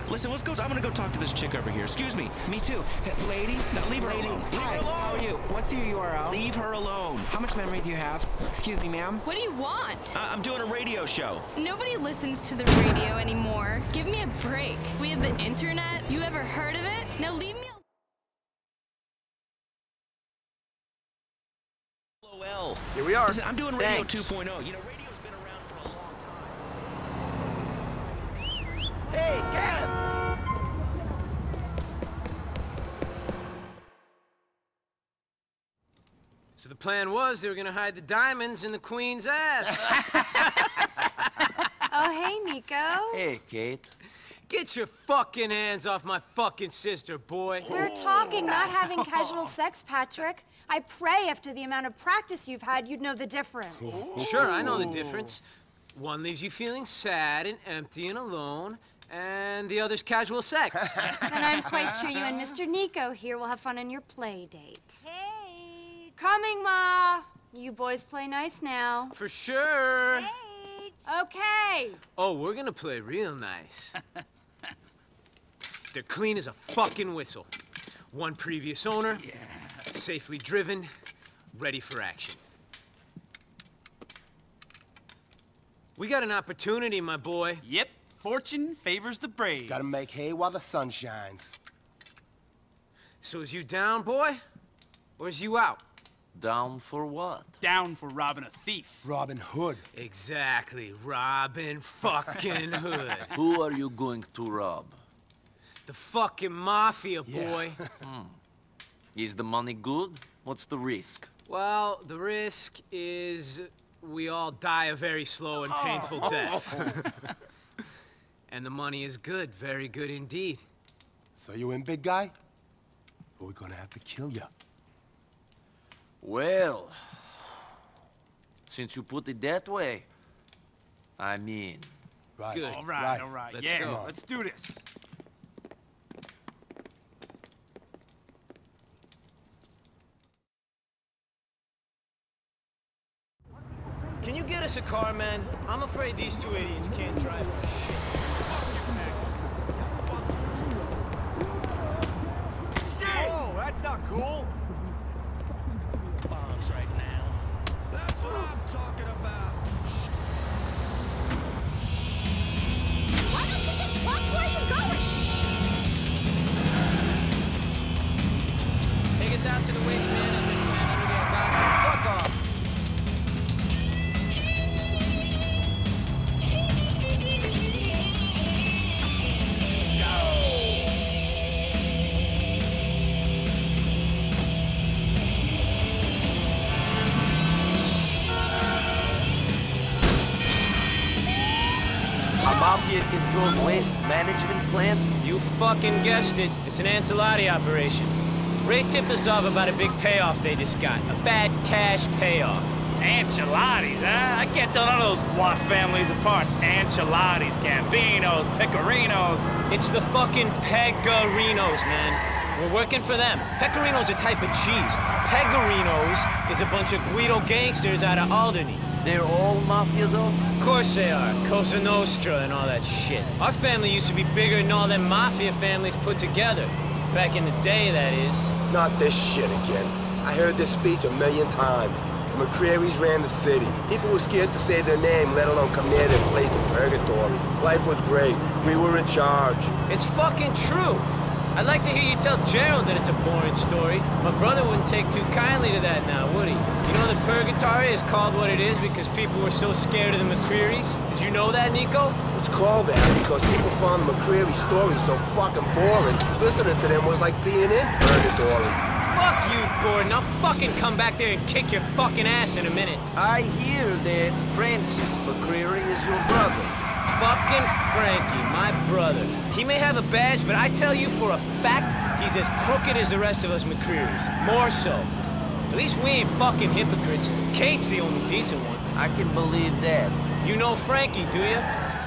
Listen, let's go. I'm gonna go talk to this chick over here. Excuse me. Me too. Hey, lady? Now leave her alone. Leave Hi, her alone. how are you? What's your URL? Leave her alone. How much memory do you have? Excuse me, ma'am? What do you want? I'm doing a radio show. Nobody listens to the radio anymore. Give me a break. We have the internet. You ever heard of it? Now leave me alone. LOL. Here we are. Listen, I'm doing radio Thanks. 2.0. You know, radio's been around for a long time. Hey, Caleb! So the plan was they were gonna hide the diamonds in the Queen's ass. Oh, hey, Niko. Hey, Kate. Get your fucking hands off my fucking sister, boy. We're talking, not having casual sex, Patrick. I pray after the amount of practice you've had, you'd know the difference. Sure, I know the difference. One leaves you feeling sad and empty and alone, and the other's casual sex. And I'm quite sure you and Mr. Niko here will have fun on your play date. Hey! Coming, Ma! You boys play nice now. For sure. Hey! Okay! Oh, we're gonna play real nice. They're clean as a fucking whistle. One previous owner, safely driven, ready for action. We got an opportunity, my boy. Yep, fortune favors the brave. Gotta make hay while the sun shines. So is you down, boy? Or is you out? Down for what? Down for robbing a thief. Robin Hood. Exactly, Robin fucking Hood. Who are you going to rob? The fucking mafia, boy. Is the money good? What's the risk? Well, the risk is we all die a very slow and painful death. And the money is good, very good indeed. So you in, big guy? Or we're gonna have to kill you. Well, since you put it that way, I mean... Right. Good. All right, all right. Let's yeah, go. let's do this. Can you get us a car, man? I'm afraid these two idiots can't drive for shit. Oh, that's not cool. Bombs right now. That's what I'm talking about. Why don't you just walk where you're going? Take us out to the waste management plant under the Algonquin. Fuck off! A mafia-controlled waste management plant? You fucking guessed it. It's an Ancelotti operation. Ray tipped us off about a big payoff they just got. A fat cash payoff. Enchiladas, huh? I can't tell none of those Watt families apart. Enchiladas, Gambinos, Pecorinos. It's the fucking Pegorinos, man. We're working for them. Pecorino's a type of cheese. Pegorinos is a bunch of Guido gangsters out of Alderney. They're all mafia, though? Of course they are. Cosa Nostra and all that shit. Our family used to be bigger than all them mafia families put together. Back in the day, that is. Not this shit again. I heard this speech a million times. The McCreary's ran the city. People were scared to say their name, let alone come near their place in purgatory. Life was great. We were in charge. It's fucking true. I'd like to hear you tell Gerald that it's a boring story. My brother wouldn't take too kindly to that now, would he? You know the purgatory is called what it is because people were so scared of the McCrearys? Did you know that, Niko? It's called that because people found the McCreary story so fucking boring. Listening to them was like being in purgatory. Fuck you, Gordon. I'll fucking come back there and kick your fucking ass in a minute. I hear that Francis McCreary is your brother. Fucking Frankie, my brother. He may have a badge, but I tell you for a fact, he's as crooked as the rest of us McCrearys. More so. At least we ain't fucking hypocrites. Kate's the only decent one. I can believe that. You know Frankie, do you?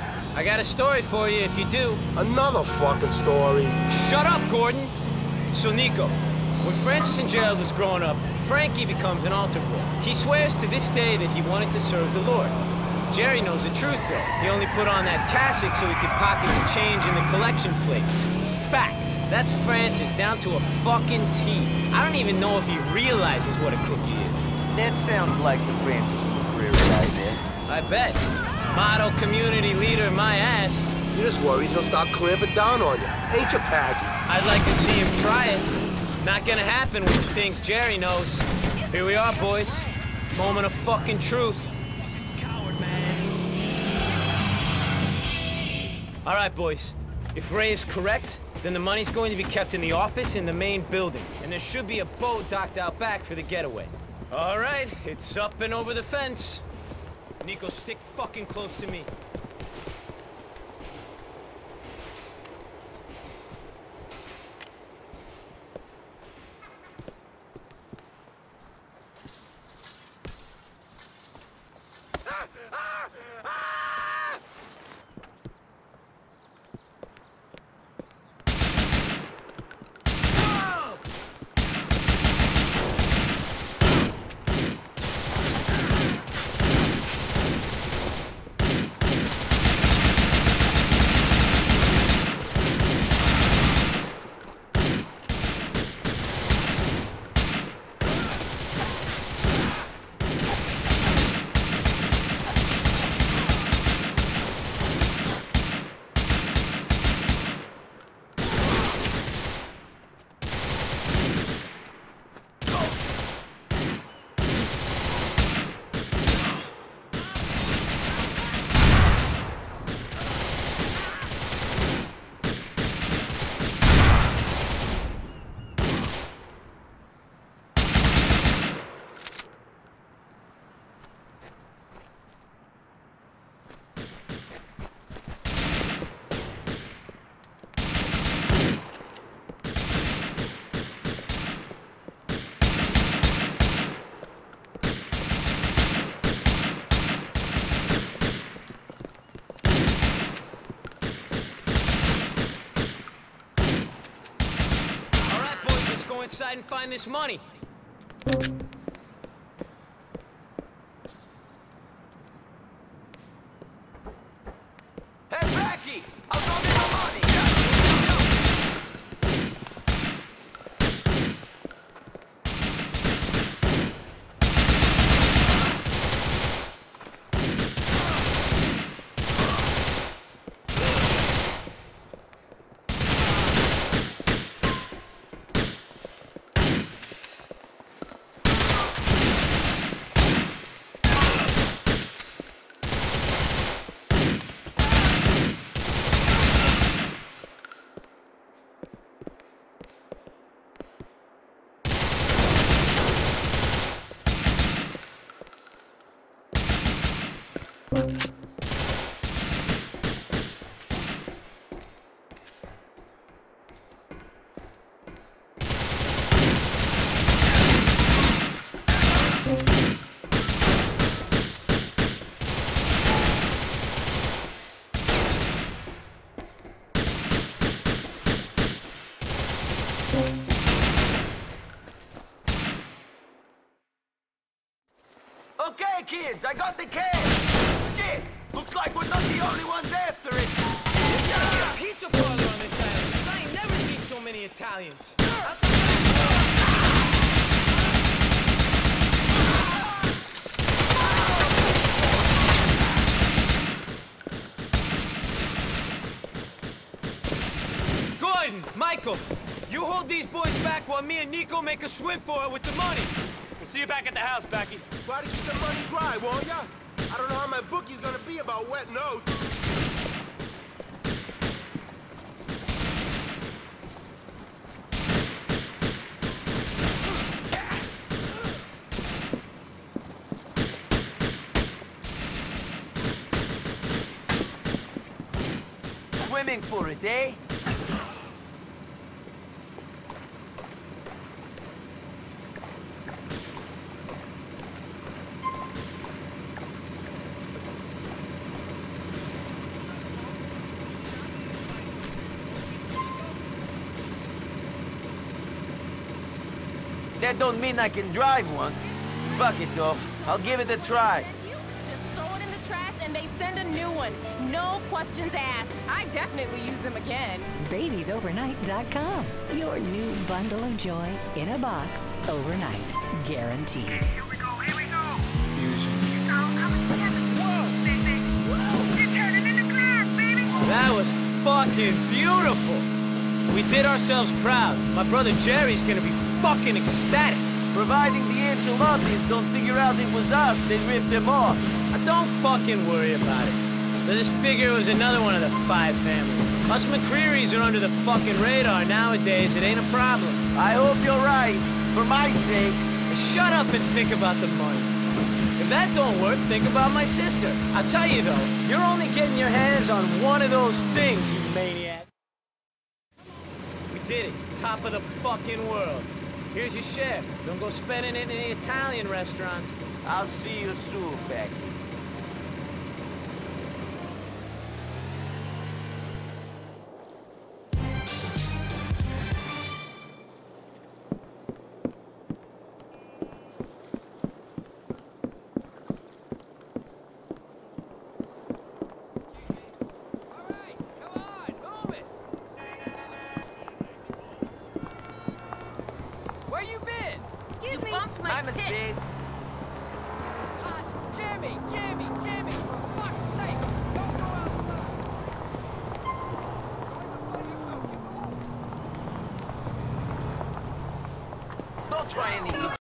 I got a story for you if you do. Another fucking story. Shut up, Gordon. So, Niko, when Francis and Gerald was growing up, Frankie becomes an altar boy. He swears to this day that he wanted to serve the Lord. Jerry knows the truth, though. He only put on that cassock so he could pocket the change in the collection plate. Fact. That's Francis, down to a fucking T. I don't even know if he realizes what a crook he is. That sounds like the Francis McCreary guy there. I bet. Model community leader, my ass. You're just worried he'll start clamping down on you. Ain't you, Packy? I'd like to see him try it. Not gonna happen with the things Jerry knows. Here we are, boys. Moment of fucking truth. Coward, man. All right, boys. If Ray is correct, then the money's going to be kept in the office in the main building. And there should be a boat docked out back for the getaway. All right, it's up and over the fence. Niko, stick fucking close to me. Inside and find this money. Hey, Becky! I'll go get the money! Okay, kids, I got the cash! Shit! Looks like we're not the only ones after it! There's gotta be a pizza parlor on this island, 'cause I ain't never seen so many Italians. Gordon, Michael, you hold these boys back while me and Niko make a swim for it with the money. We'll see you back at the house, Becky. Try to keep the money dry, won't ya? I don't know how my bookie's gonna be about wet notes. Swimming for a day? That don't mean I can drive one. Fuck it, though. I'll give it a try. Just throw it in the trash and they send a new one. No questions asked. I definitely use them again. BabiesOvernight.com. Your new bundle of joy in a box overnight. Guaranteed. Here we go, here we go. That was fucking beautiful. We did ourselves proud. My brother Jerry's gonna be fucking ecstatic. Providing the Ancelottis don't figure out it was us, they ripped them off. Don't fucking worry about it. This figure was another one of the 5 families. Us McCrearys are under the fucking radar nowadays. It ain't a problem. I hope you're right. For my sake. Shut up and think about the money. If that don't work, think about my sister. I'll tell you though, you're only getting your hands on one of those things, you maniac. We did it. Top of the fucking world. Here's your share. Don't go spending it in the Italian restaurants. I'll see you soon, Becky. Where you been? Excuse me. Bumped my My mistake. Jimmy, for fuck's sake, don't go outside. Don't try any